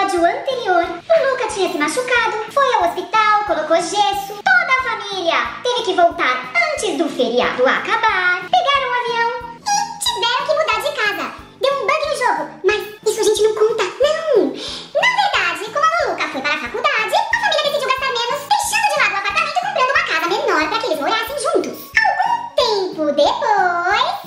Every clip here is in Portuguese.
episódio anterior, o Luca tinha se machucado, foi ao hospital, colocou gesso. Toda a família teve que voltar antes do feriado acabar. Pegaram um avião e tiveram que mudar de casa. Deu um bug no jogo, mas isso a gente não conta, não. Na verdade, como a Luca foi para a faculdade, a família decidiu gastar menos, deixando de lado o apartamento e comprando uma casa menor para que eles morassem juntos. Algum tempo depois...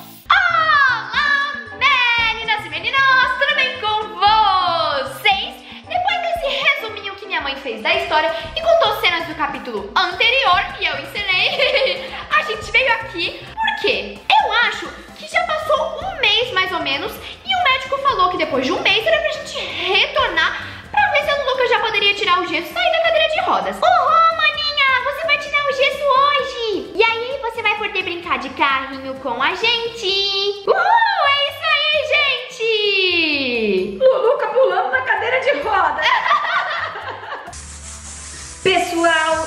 Fez da história e contou cenas do capítulo anterior que eu ensinei. A gente veio aqui porque eu acho que já passou um mês mais ou menos e o médico falou que depois de um mês era pra gente retornar pra ver se a Luca já poderia tirar o gesso e sair da cadeira de rodas. Uhul, maninha, você vai tirar o gesso hoje e aí você vai poder brincar de carrinho com a gente. Uhul, é isso aí, gente. Luca pulando na cadeira de rodas. Pessoal,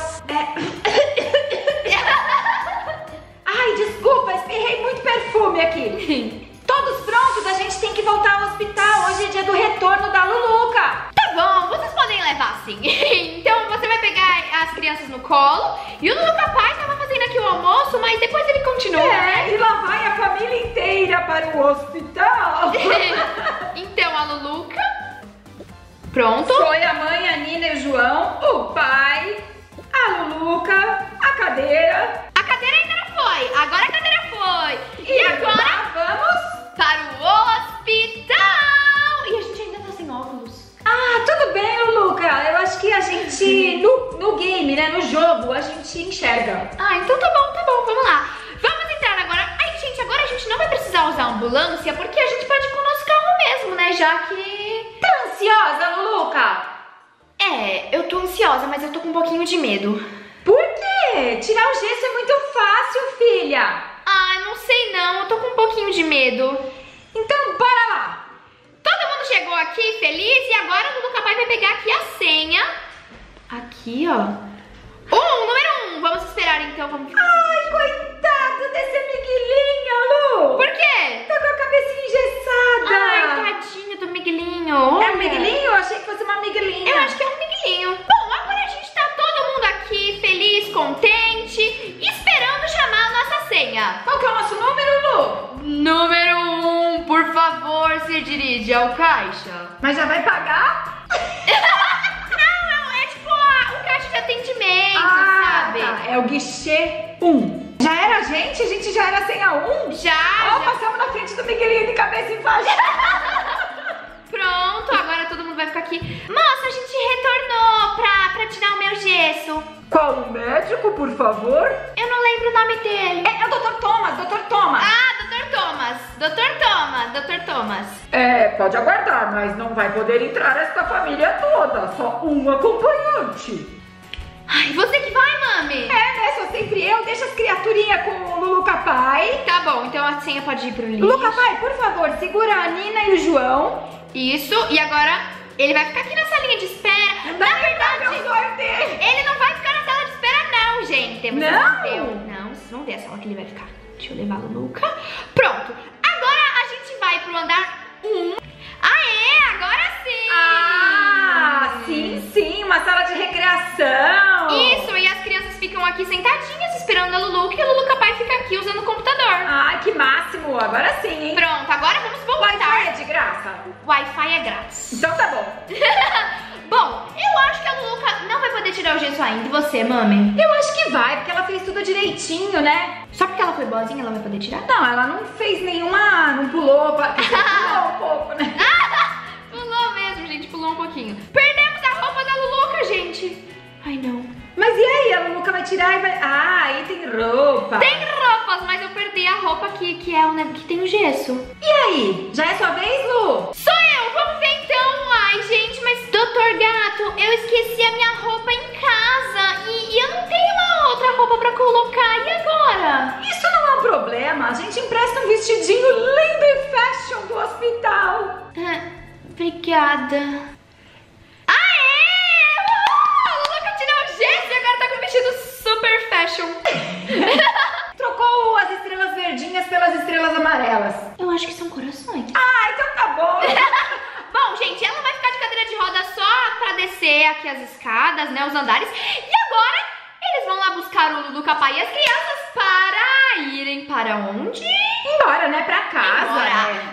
ai, desculpa, espirrei muito perfume aqui. Todos prontos, a gente tem que voltar ao hospital. Hoje é dia do retorno da Luluca. Tá bom, vocês podem levar sim. Então você vai pegar as crianças no colo. E o Luca pai tava fazendo aqui o almoço, mas depois ele continua, né? E lá vai a família inteira para o hospital. Então a Luluca... Pronto. Foi a mãe, a Nina e o João, o pai, a Luluca, a cadeira. A cadeira ainda não foi, agora a cadeira foi. E agora vamos para o hospital. E a gente ainda tá sem óculos. Ah, tudo bem, Luluca. Eu acho que a gente, no game, né, no jogo, a gente enxerga. Ah, então tá bom, vamos lá. Vamos entrar agora. Ai, gente, agora a gente não vai precisar usar ambulância, porque a gente pode ir com o nosso carro mesmo, né, já que... Tá ansiosa, Luluca? É, eu tô ansiosa, mas eu tô com um pouquinho de medo. Por quê? Tirar o gesso é muito fácil, filha. Ah, não sei não, eu tô com um pouquinho de medo. Então, bora lá. Todo mundo chegou aqui feliz e agora o Luca pai vai pegar aqui a senha. Aqui, ó. Número 1. Vamos esperar então, vamos... Ai, coitado desse Miguelinho, Lu. Por quê? Tá com a cabecinha engessada. Ai, tadinho do Miguelinho. É um Miguelinho? Eu achei que fosse uma Miguelinha. Eu acho que é um Miguelinho. Bom, agora a gente tá todo mundo aqui feliz, contente, esperando chamar a nossa senha. Qual que é o nosso número, Lu? Número 1, por favor, se dirige ao caixa. Mas já vai pagar? Não, é tipo o caixa de atendimento, sabe? Tá. É o guichê 1. Já era a gente já era a senha 1? Já. Passamos na frente do Miguelinho de cabeça embaixo. Pronto, agora todo mundo vai ficar aqui. Moça, a gente retornou pra tirar o meu gesso. Qual o médico, por favor? Eu não lembro o nome dele. É o Dr. Thomas, Dr. Thomas. Ah, Dr. Thomas. Dr. Thomas. É, pode aguardar, mas não vai poder entrar esta família toda, só um acompanhante. Ai, você que vai, mami? É, né, sou sempre eu, deixa as criaturinhas com o Luluca pai. Tá bom, então a senha pode ir pro lixo. Luluca pai, por favor, segura a Nina e o João. Isso, e agora ele vai ficar aqui na salinha de espera. Na verdade, ele não vai ficar na sala de espera não, gente. Vocês vão ver a sala que ele vai ficar. Deixa eu levar a Luluca. Pronto, agora a gente vai pro andar 1. Aê, agora sim! Ah, sim, uma sala de recreação. Isso, e as crianças ficam aqui sentadinhas esperando a Luluca e a Luluca pai fica aqui usando o computador. Ai, que máximo, agora sim, hein? Pronto, agora vamos voltar. Wi-Fi é de graça? Wi-Fi é grátis. Então tá bom. Bom, eu acho que a Luluca não vai poder tirar o gesso ainda. E você, mami? Eu acho que vai, porque ela fez tudo direitinho, né? Só porque ela foi boazinha, ela vai poder tirar? Não, ela não fez nenhuma, não pulou, pulou um pouco, né? Pulou mesmo, gente, pulou um pouquinho. Perdemos a roupa da Luluca, gente. Ai, não. Mas e aí, a Luluca vai tirar e vai... Ah, aí tem roupa. Tem roupas, mas eu perdi a roupa que é o que tem o gesso. E aí, já é sua vez, Lu? Sou eu, vamos ver então. Ai, gente, mas Dr. Gato, eu esqueci a minha roupa em casa e eu não tenho uma outra roupa pra colocar. E agora? Isso não é um problema, a gente empresta um vestidinho lindo e fashion do hospital. Obrigada. Aê! A Luluca tirou o gesso e agora tá com um vestido super fashion. Trocou as estrelas verdinhas pelas estrelas amarelas. Eu acho que são corações. Ah, então tá bom. Bom, gente, ela vai ficar de cadeira de roda só descer aqui as escadas, né, os andares. E agora eles vão lá buscar o Luluca pai e as crianças para irem para onde? Embora, né? Pra casa. Embora. Né?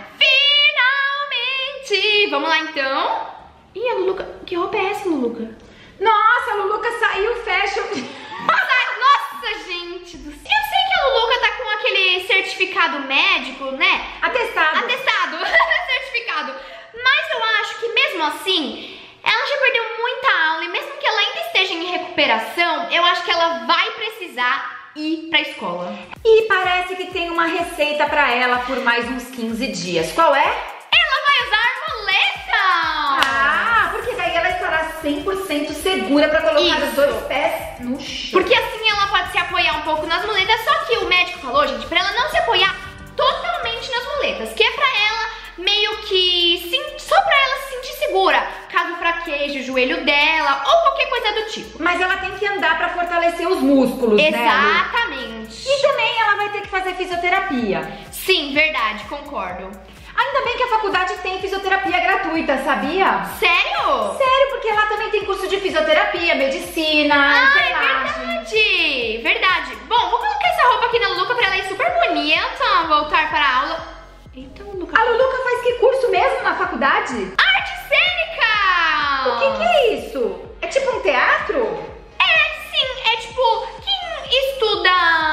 Finalmente! Vamos lá então. Ih, a Luluca, que roupa é essa, Luluca? Nossa, a Luluca saiu fashion. Nossa, gente do céu. Eu sei que a Luluca tá com aquele certificado médico, né? Atestado. Atestado, certificado. Mas eu acho que mesmo assim, ela já perdeu muita aula e mesmo que ela ainda esteja em recuperação, eu acho que ela vai precisar ir pra escola. E parece que tem uma receita pra ela por mais uns 15 dias. Qual é? Ela vai usar muleta! Ah, porque daí ela estará 100% segura pra colocar Isso. os dois pés no chão. Porque assim ela pode se apoiar um pouco nas muletas, só que o médico falou, gente, pra ela não se apoiar totalmente nas muletas, que é pra ela meio que só pra ela se sentir segura, caso fraqueje o joelho dela ou qualquer coisa do tipo. Mas ela tem que andar pra fortalecer os músculos, né? Exatamente. E também ela vai ter que fazer fisioterapia. Sim, verdade, concordo. Ainda bem que a faculdade tem fisioterapia gratuita, sabia? Sério? Sério, porque lá também tem curso de fisioterapia, medicina, Ah, é enfermagem. verdade, verdade. Bom, vou colocar essa roupa aqui na Luluca pra ela ir super bonita, voltar para a aula. Eita, Luluca. A Luluca faz que curso mesmo na faculdade? Arte cênica! O que é isso? É tipo um teatro? É, sim, é tipo, quem estuda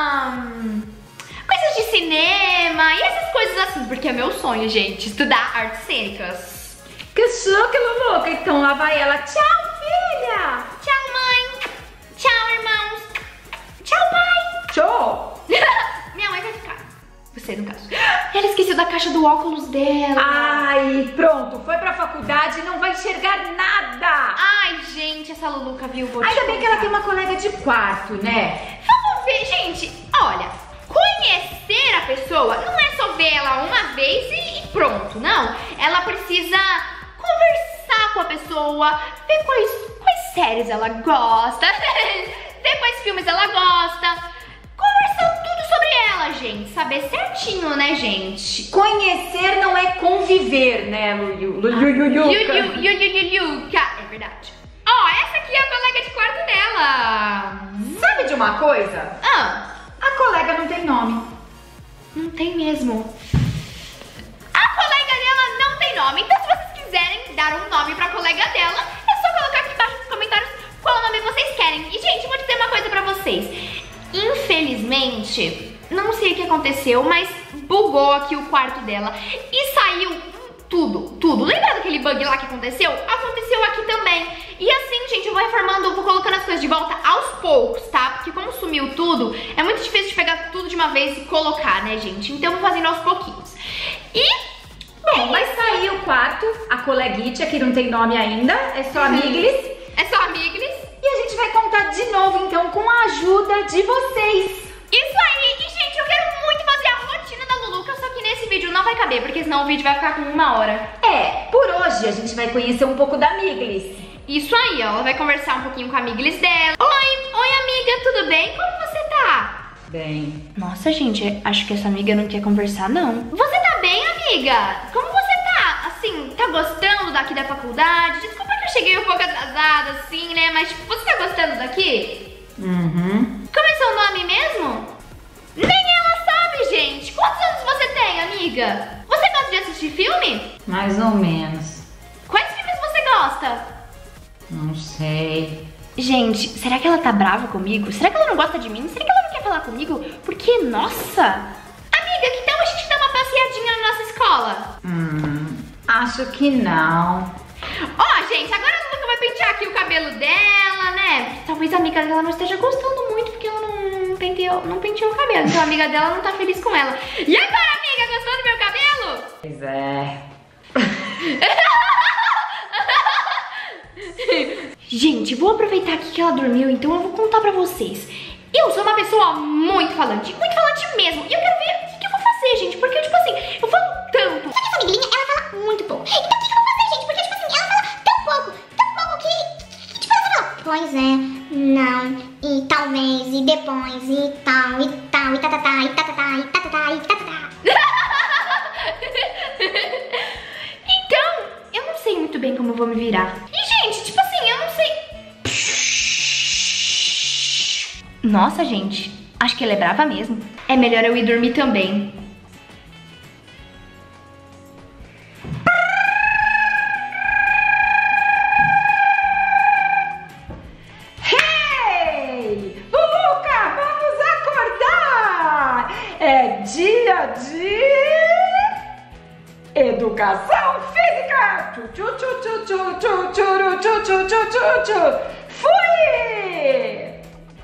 coisas de cinema e essas coisas assim, porque é meu sonho, gente, estudar artes cênicas. Que chique, Luluca. Então lá vai ela. Tchau, filha. Tchau, mãe. Tchau, irmãos. Tchau, pai. Tchau. Minha mãe vai ficar. Você, no caso. Ela esqueceu da caixa do óculos dela. Ai, pronto. Foi pra faculdade e não vai enxergar nada. Ai, gente, essa Luluca, viu? Vou Ainda te bem que ela contar. tem uma colega de quarto, né? Vamos ver, gente. Olha, conhecer a pessoa não é só ver ela uma vez e pronto, não. Ela precisa conversar com a pessoa, ver quais séries ela gosta, ver quais filmes ela gosta, conversar tudo sobre ela, gente. Saber certinho, né, gente? Conhecer não é conviver, né, Luluca? Yuka. É verdade. Ó, essa aqui é a colega de quarto dela. Sabe de uma coisa? Ah, A colega não tem nome. não tem mesmo. A colega dela não tem nome, então se vocês quiserem dar um nome pra colega dela, é só colocar aqui embaixo nos comentários qual nome vocês querem. E, gente, vou dizer uma coisa pra vocês. Infelizmente, não sei o que aconteceu, mas bugou aqui o quarto dela e saiu tudo. Lembra daquele bug lá que aconteceu? Aconteceu aqui também. E assim, gente, eu vou reformando, vou colocando as coisas de volta aos poucos, tá? Porque como sumiu tudo, é muito difícil de pegar tudo de uma vez e colocar, né, gente? Então eu vou fazendo aos pouquinhos. E... Bom, vai sair o quarto, a coleguitia, que não tem nome ainda, é só amiglis. É só amiglis. E a gente vai contar de novo, então, com a ajuda de vocês. Isso aí! E, gente, eu quero muito fazer a rotina da Luluca, só que nesse vídeo não vai caber, porque senão o vídeo vai ficar com 1 hora. É, por hoje a gente vai conhecer um pouco da amiglis. Isso aí, ó. Ela vai conversar um pouquinho com a amiglis dela. Oi, amiga, tudo bem? Como você tá? Bem. Nossa, gente, acho que essa amiga não quer conversar, não. Você tá bem, amiga? Como você tá? Assim, tá gostando daqui da faculdade? Desculpa que eu cheguei um pouco atrasada, assim, né? Mas, tipo, você tá gostando daqui? Uhum. Como é seu nome mesmo? Nem ela sabe, gente. Quantos anos você tem, amiga? Você gosta de assistir filme? Mais ou menos. Quais filmes você gosta? Não sei. Gente, será que ela tá brava comigo? Será que ela não gosta de mim? Será que ela não quer falar comigo? Porque, nossa... Amiga, que tal a gente dar uma passeadinha na nossa escola? Acho que não. Ó, gente, agora a Luluca vai pentear aqui o cabelo dela, né? Talvez a amiga dela não esteja gostando muito, porque ela não penteou o cabelo. Então a amiga dela não tá feliz com ela. E agora, amiga, gostou do meu cabelo? Pois é. Gente, vou aproveitar aqui que ela dormiu, então eu vou contar pra vocês. Eu sou uma pessoa muito falante mesmo. E eu quero ver o que eu vou fazer, gente. Porque, tipo assim, eu falo tanto. Só que essa amiguinha, ela fala muito pouco. Então o que eu vou fazer, gente? Porque, tipo assim, ela fala tão pouco que tipo, ela fala, pois é, não, e talvez, e depois, e tal, e tatatá, e tatatá, e tatatá, e tatatá. Então, eu não sei muito bem como eu vou me virar. E, gente, tipo assim, eu não sei. Nossa, gente, acho que ela é brava mesmo. É melhor eu ir dormir também. Hey! Luluca, vamos acordar! É dia de educação física! Tchu, tchu, tchu, tchu, tchu, tchu, tchu, tchu, tchu, tchu, tchu. Fui!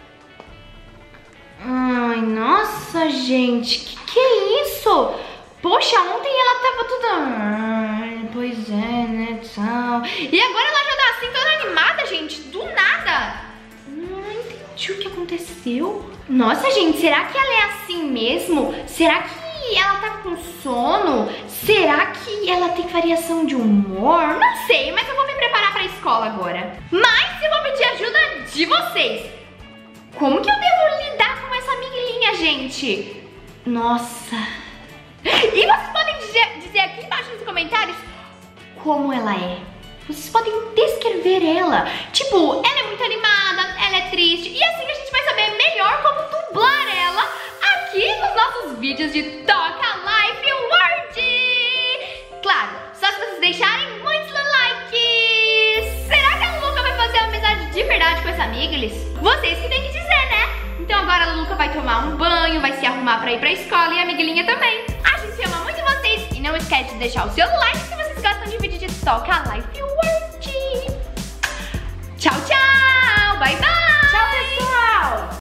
Ai, nossa, gente, que é isso? Poxa, ontem ela tava toda... Ai, pois é, né, tal. E agora ela já tá assim, toda animada, gente, do nada. Não entendi o que aconteceu. Nossa, gente, será que ela é assim mesmo? Será que ela tá com sono? Será que ela tem variação de humor? Não sei, mas eu vou me preparar pra escola agora. Mas eu vou pedir ajuda de vocês. Como que eu devo lidar com essa amiguinha, gente? Nossa. E vocês podem dizer aqui embaixo nos comentários como ela é. Vocês podem descrever ela. Tipo, ela é muito animada, ela é triste. E assim a gente vai saber melhor como dublar ela aqui nos nossos vídeos de Toca Life World. Claro, só se vocês deixarem muitos likes. Será que a Luluca vai fazer uma amizade de verdade com essa amiga? Vocês que têm que dizer, né? Então agora a Luluca vai tomar um banho, vai se arrumar pra ir pra escola e a amiguinha também. A gente ama muito vocês e não esquece de deixar o seu like se vocês gostam de vídeo de Toca Life World. Tchau, tchau! Bye, bye!